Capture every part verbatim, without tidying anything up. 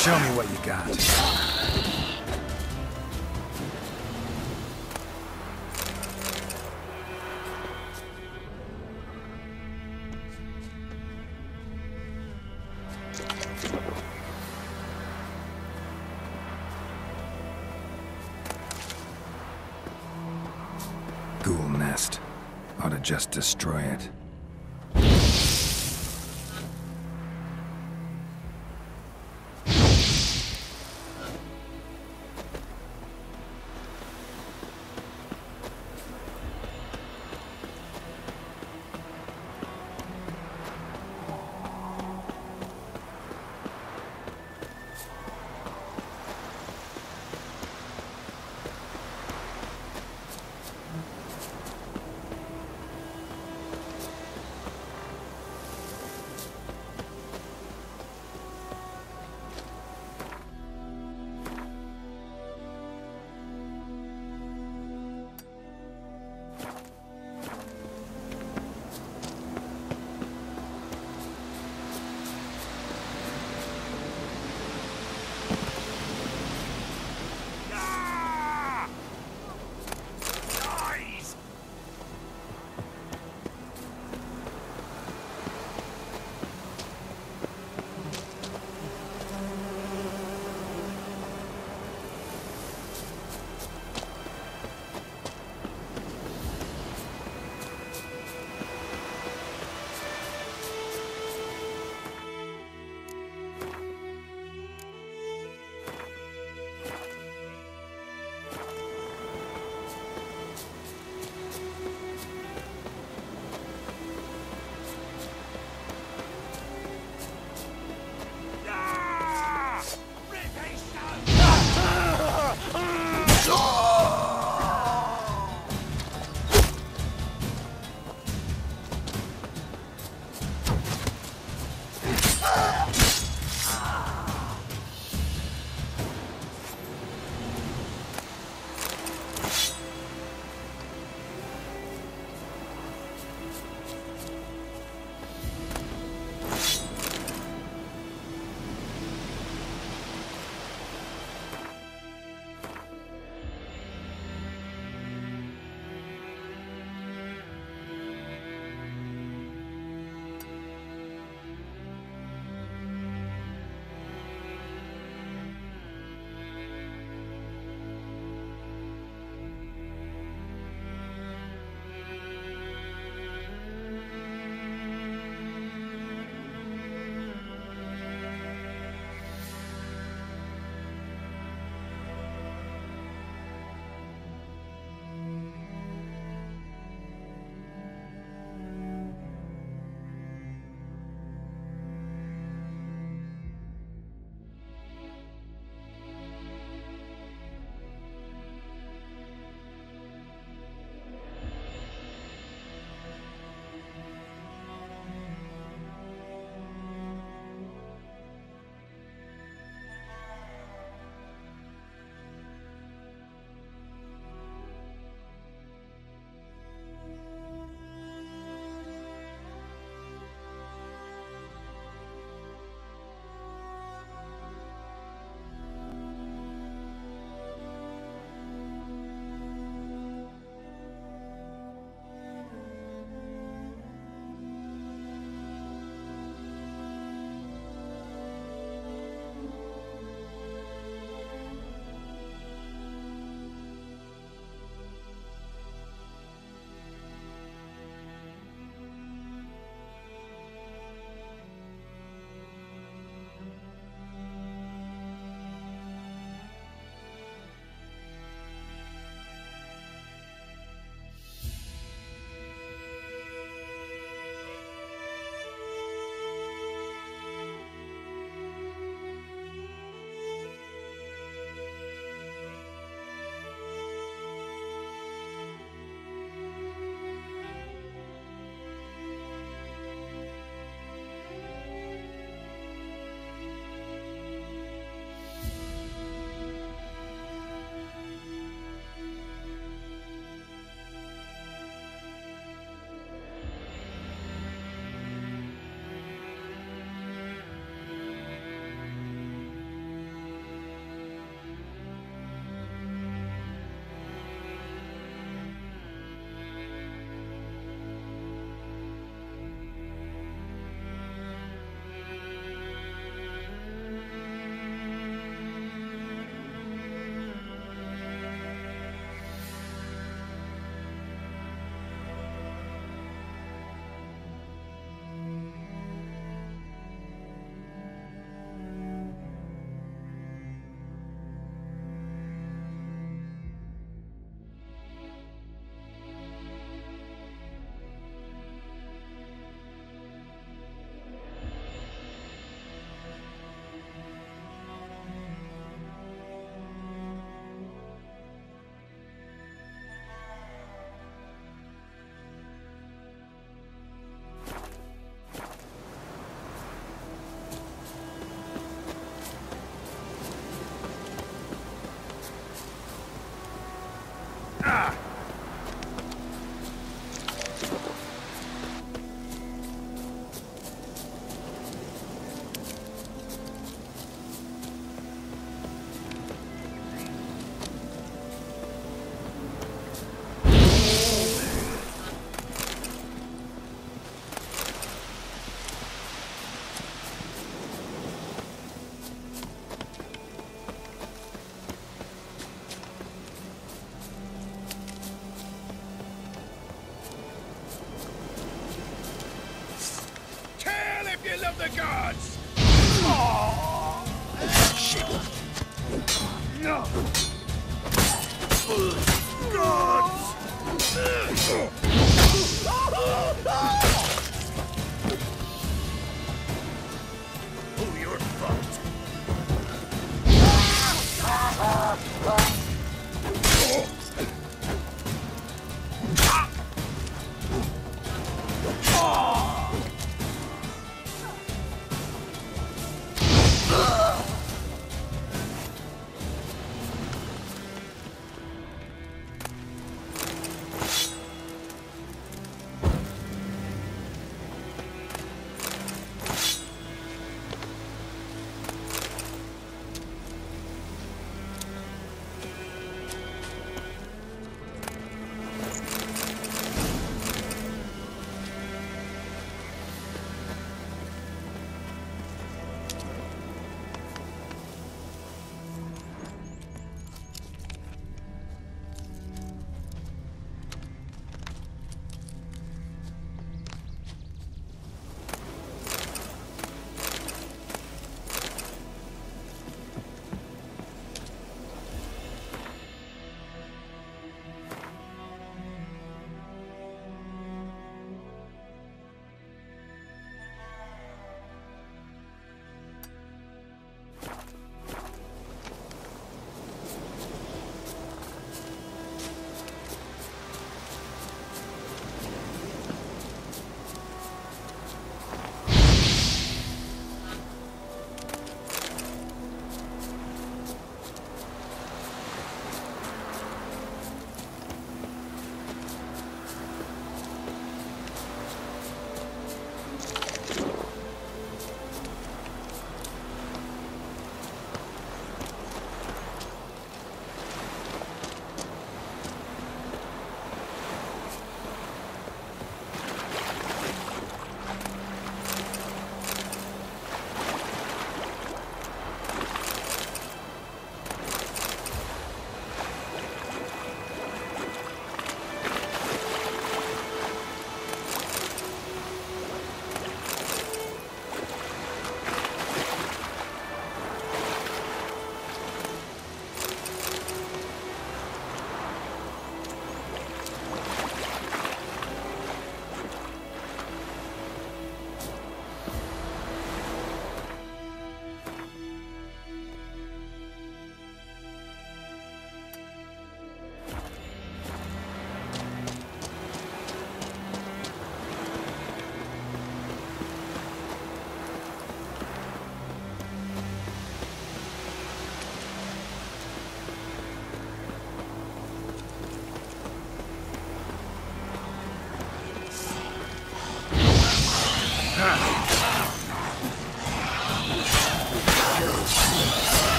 Show me what you got. Ghoul nest. Ought to just destroy it.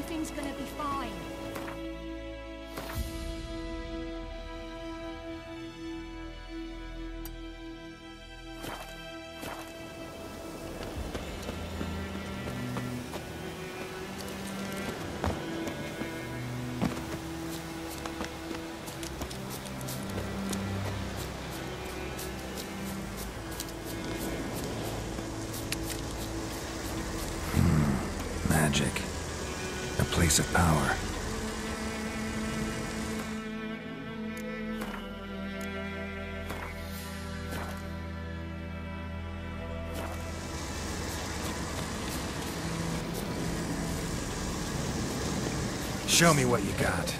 Everything's gonna be fine. Magic. A place of power. Show me what you got.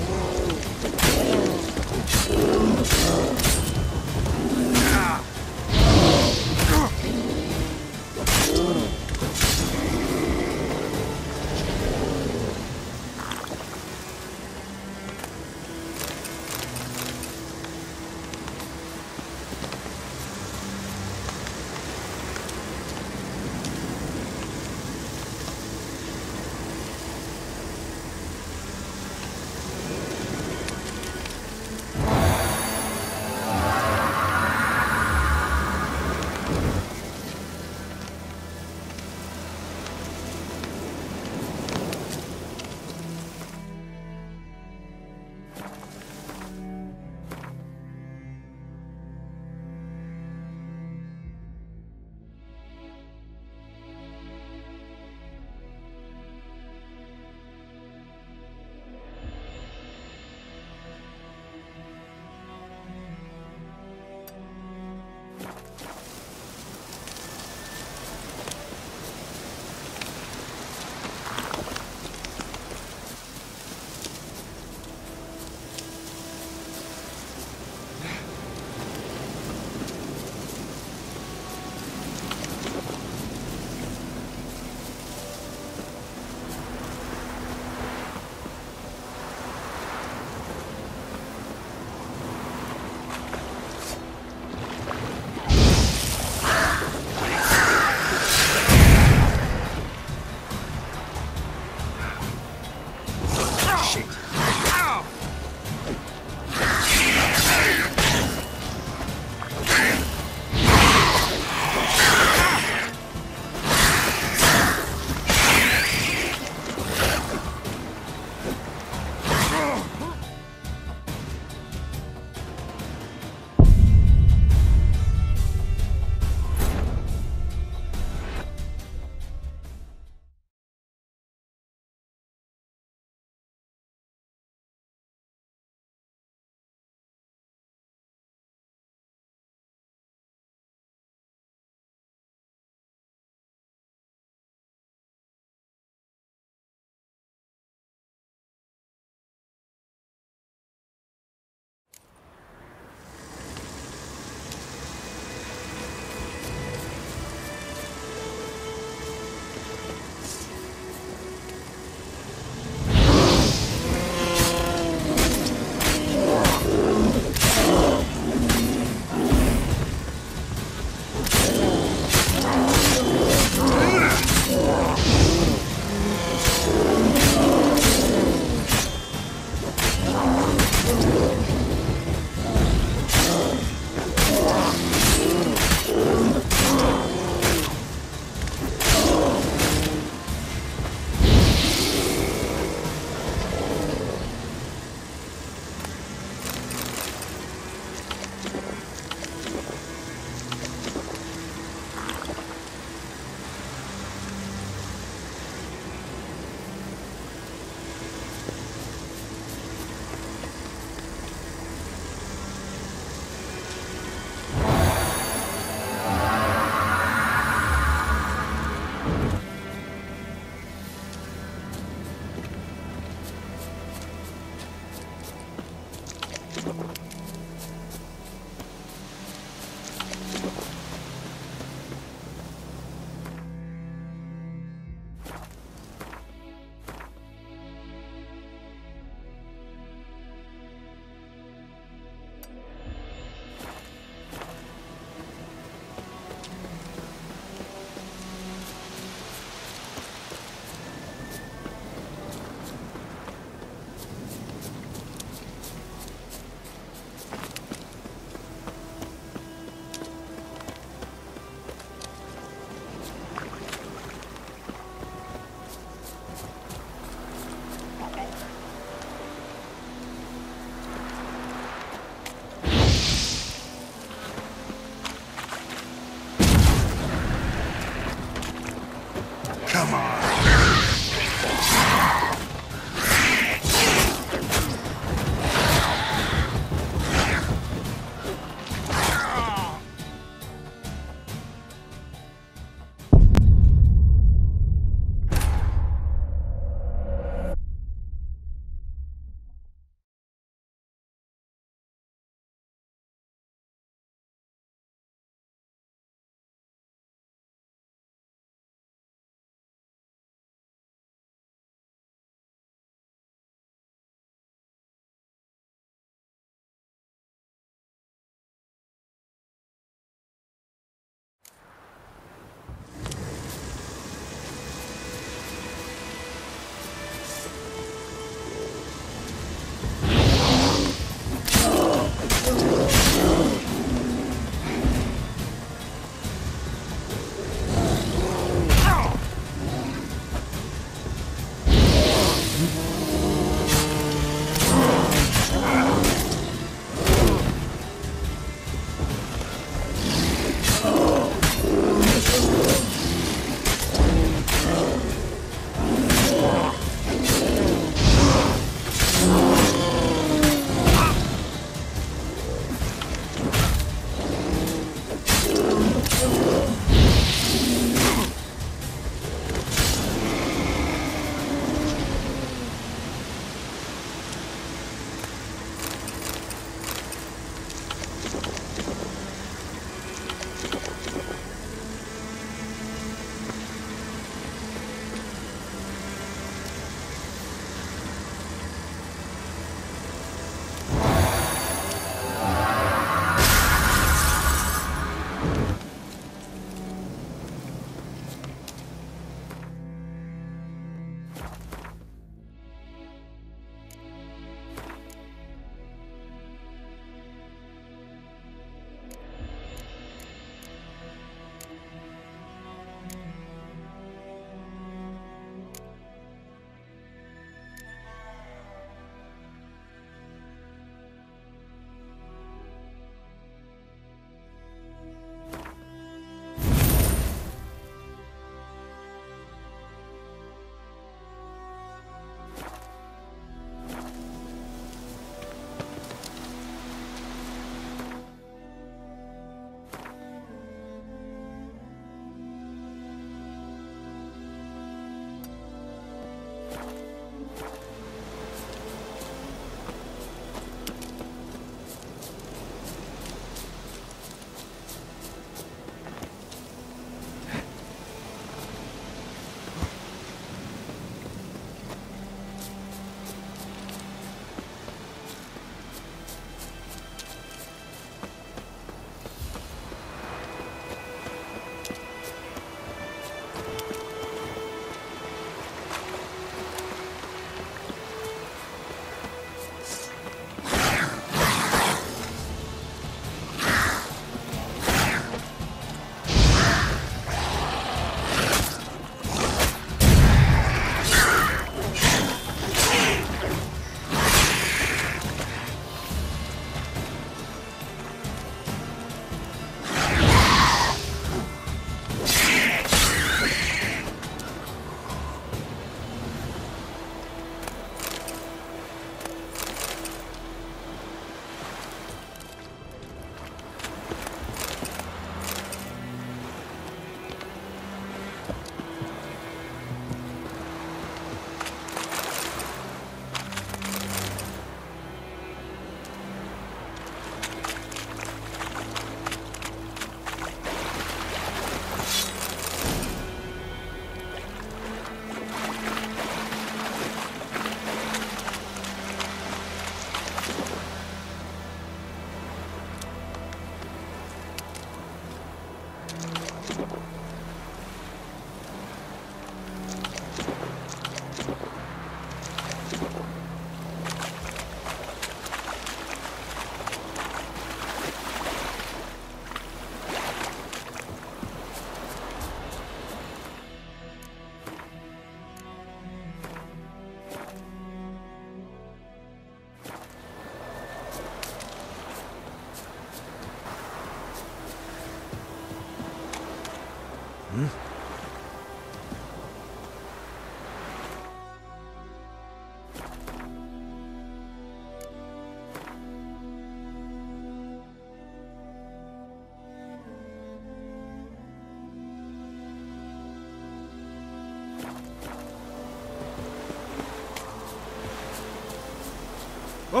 Oh.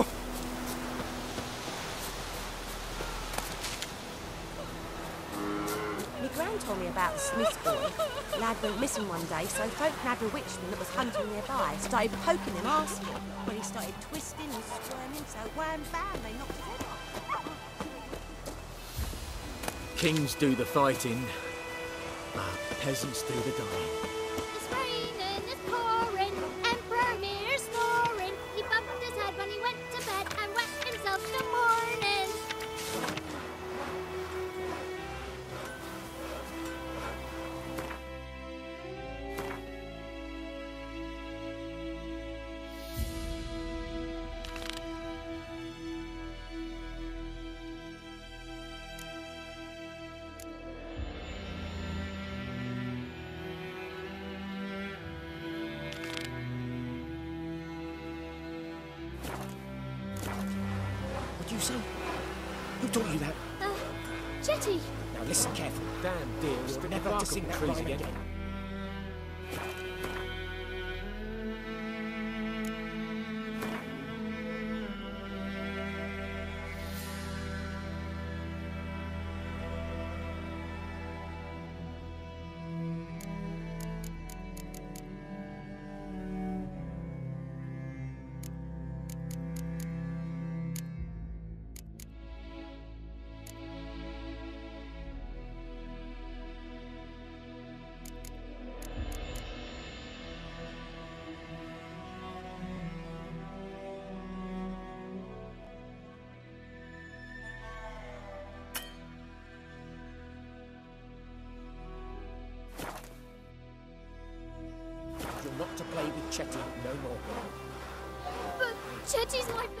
My gran told me about the Smith's boy. Lad went missing one day, so folk nabbed a witchman that was hunting nearby. Started poking him, asking. When he started twisting and squirming, so wham bam, they knocked his head off. Kings do the fighting, but peasants do the dying. It's raining, it's pouring, Emperor Mir's snoring. He bumped his head when he went to bed and wet himself in the morning. What do you say? Who taught you that? Uh, Jetty. Now listen carefully. Damn dear, we're never to sing trees again. You're not to play with Chetty no more. But Jetty's my best.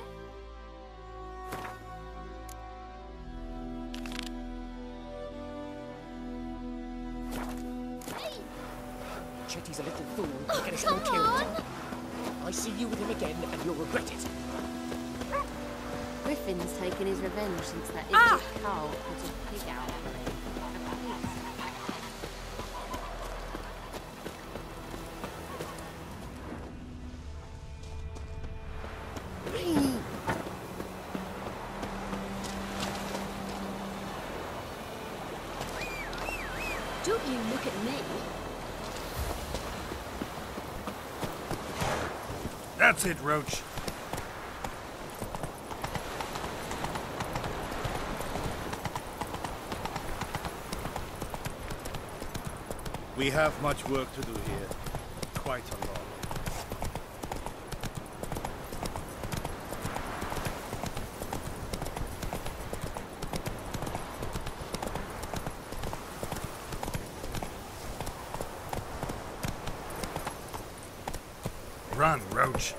Hey! Chetty's a little fool. Oh, He'll get us come all killed. on! I see you with him again, and you'll regret it. Griffin's taken his revenge since that Ah! idiot Carl put a pig out for him. Don't you look at me. That's it, Roach. We have much work to do here. Quite a lot. Run, Roach.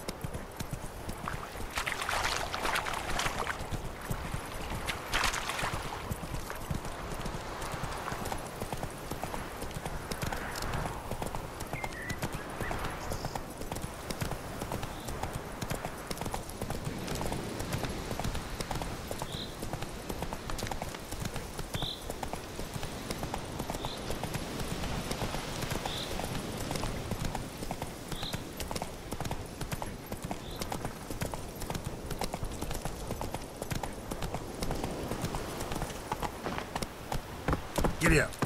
Giddy up.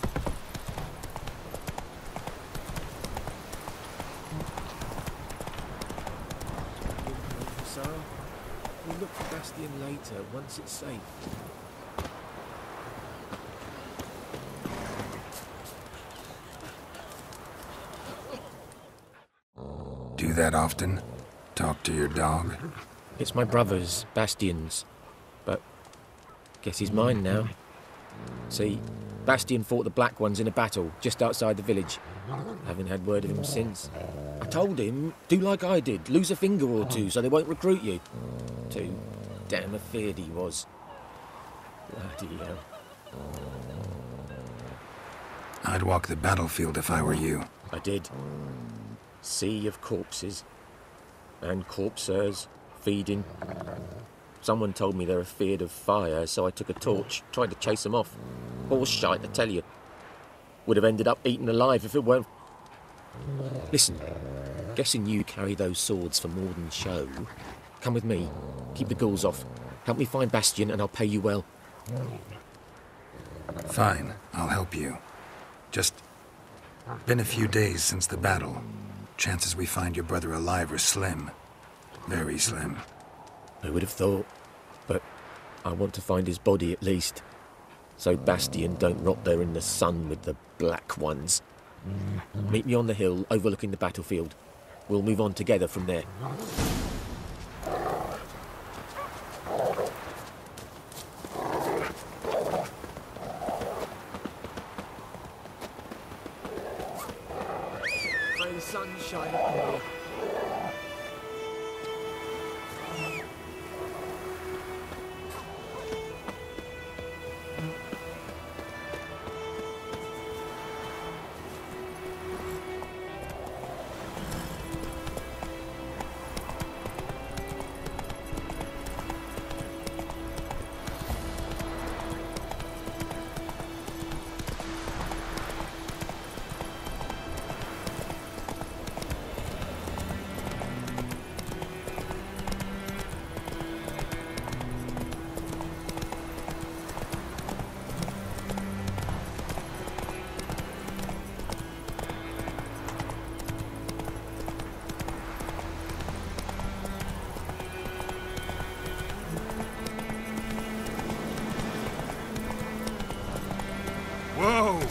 Sarah, we'll look for Bastion later, once it's safe. Do that often? Talk to your dog? It's my brother's, Bastion's, but guess he's mine now. See, Bastion fought the Black Ones in a battle just outside the village. Haven't had word of him since. I told him, do like I did, lose a finger or two so they won't recruit you. Too damn afeard he was. Bloody hell. I'd walk the battlefield if I were you. I did. Sea of corpses. And corpsers, feeding. Someone told me they're afeard of fire, so I took a torch, tried to chase them off. Horse shite, I tell you. Would have ended up eaten alive if it weren't... Listen, guessing you carry those swords for more than show. Come with me. Keep the ghouls off. Help me find Bastion and I'll pay you well. Fine, I'll help you. Just... been a few days since the battle. Chances we find your brother alive are slim. Very slim. Who would have thought? But I want to find his body at least. So Bastion don't rot there in the sun with the black ones. Meet me on the hill overlooking the battlefield. We'll move on together from there. May the sun shine upon you. Whoa!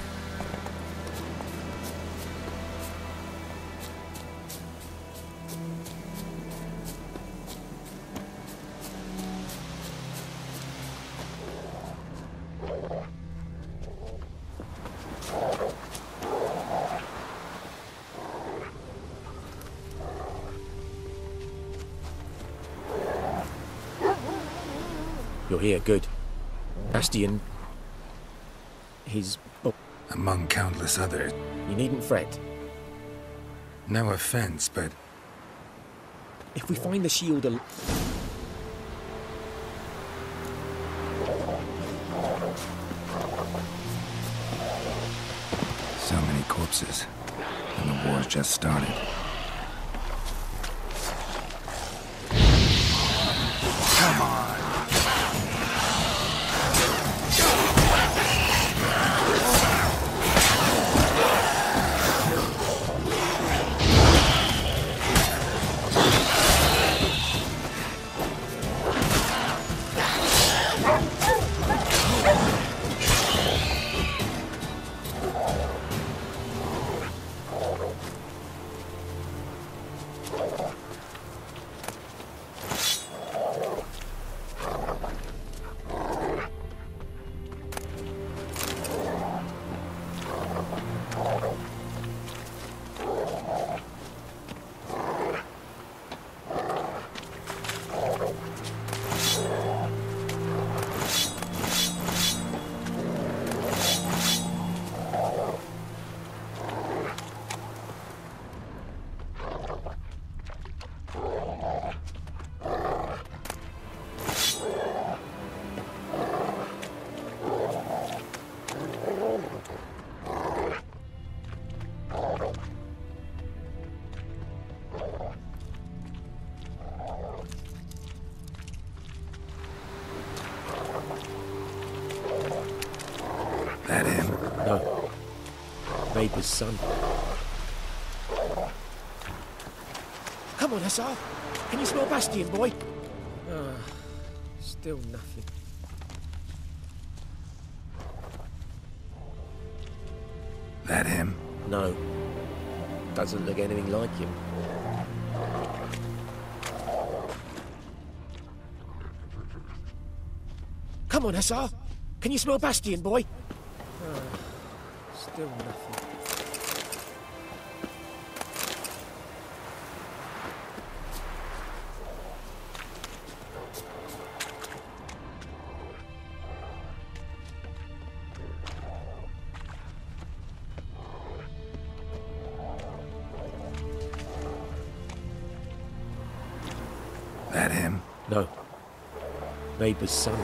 You're here, good. Bastion... he's... oh, Among countless others. you needn't fret. No offense, but If we find the shield al- so many corpses. And the war's just started. Come on! That him? No. Neighbour's son. Come on, Hussar. Can you smell Bastion, boy? Ah, still nothing. That him? No. Doesn't look anything like him. Come on, Hussar. Can you smell Bastion, boy? Ah, still nothing. That him? No. Neighbour's son.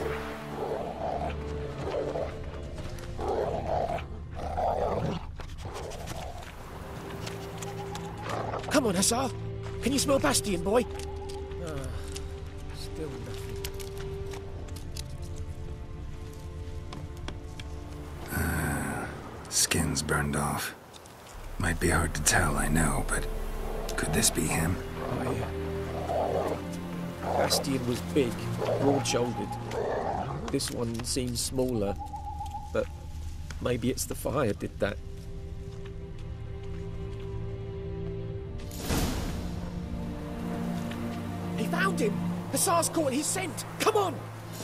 Come on, Hussar. Can you smell Bastion, boy? Ah, still nothing. Uh, skin's burned off. Might be hard to tell, I know, but could this be him? Oh, yeah. Bastian was big, broad-shouldered. This one seems smaller, but maybe it's the fire did that. He found him! Hussar's caught his scent! Come on!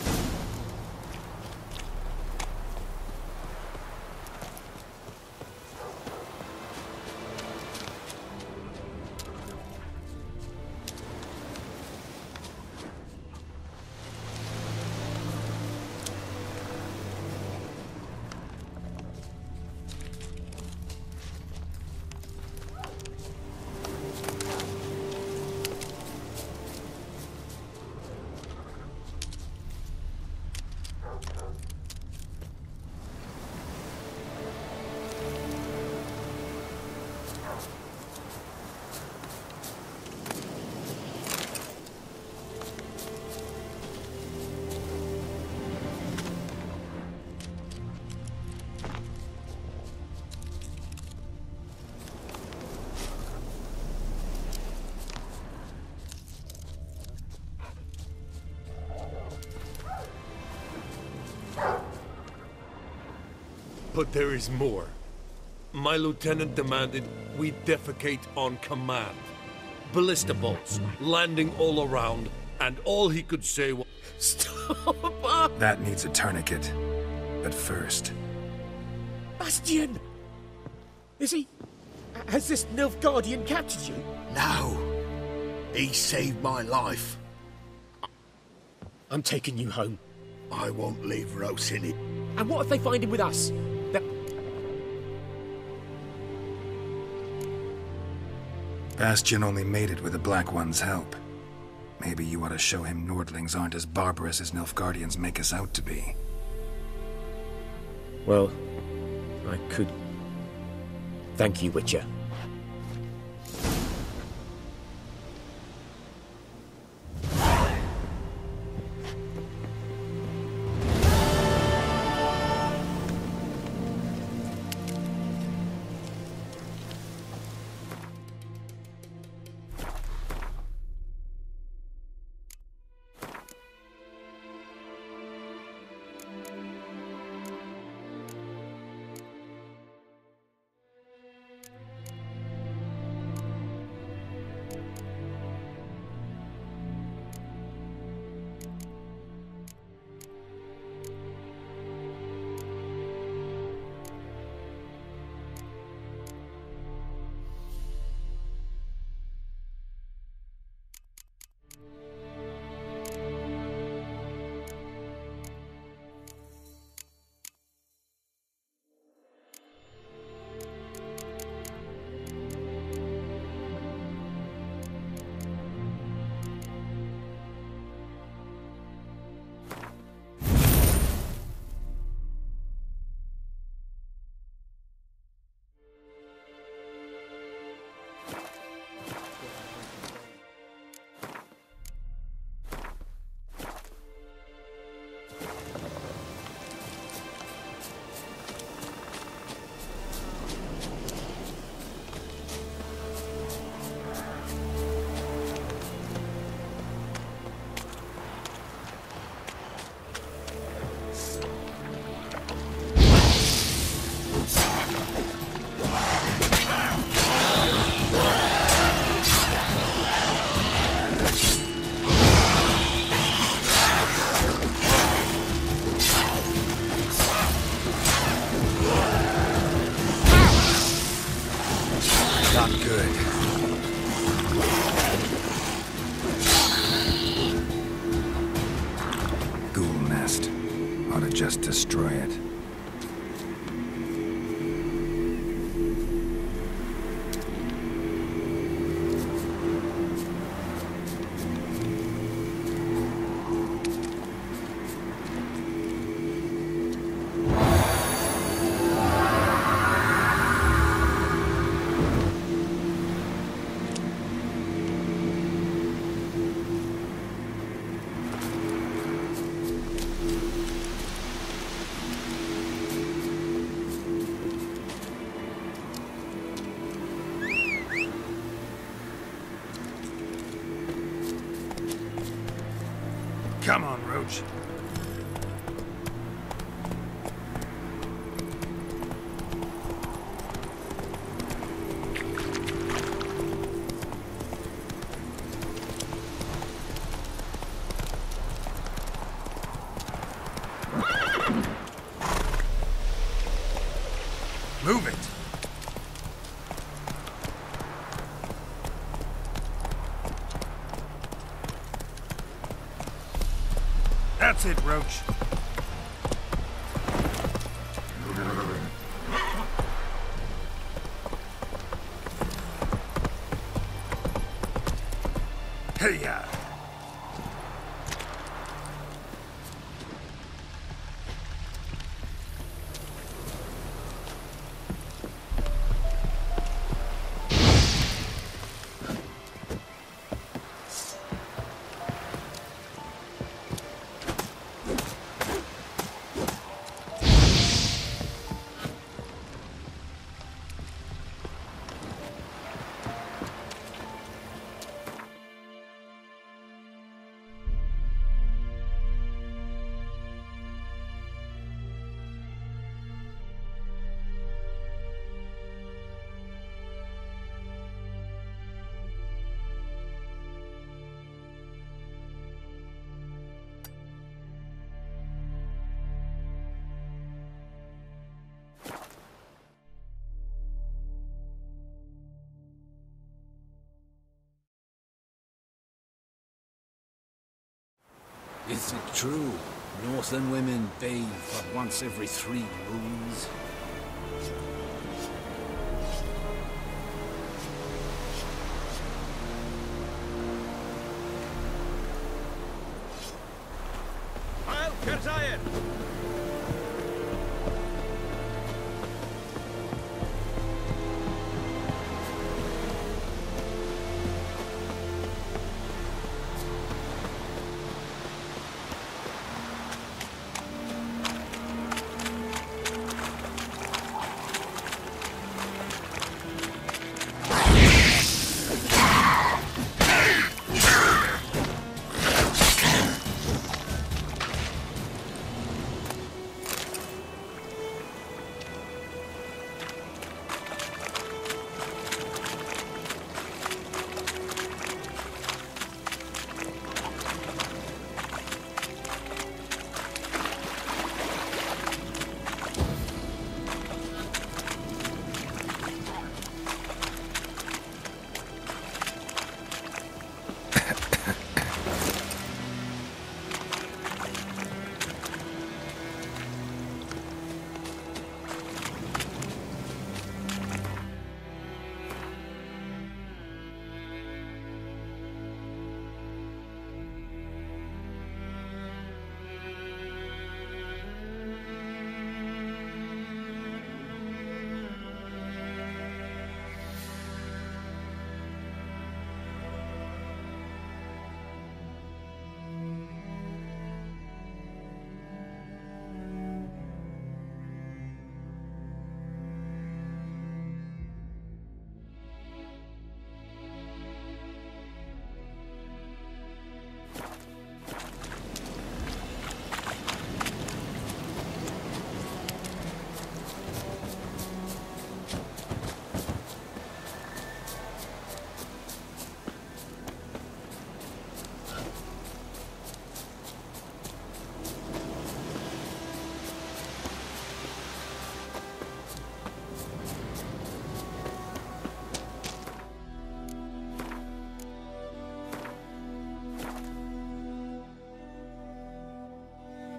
But there is more. My lieutenant demanded we defecate on command. Ballista bolts, landing all around, and all he could say was... Stop! That needs a tourniquet. But first... Bastian! Is he... Has this Nilfgaardian captured you? No. He saved my life. I'm taking you home. I won't leave Rose in it. And what if they find him with us? That... Bastian only made it with the Black One's help. Maybe you ought to show him Nordlings aren't as barbarous as Nilfgaardians make us out to be. Well, I could... Thank you, Witcher. Not good. Ghoul nest. Ought to just destroy it. Come on, Roach. Move it. That's it, Roach. Hey-ya! Is it true? Northern women bathe but once every three moons? I'll Kerzayen!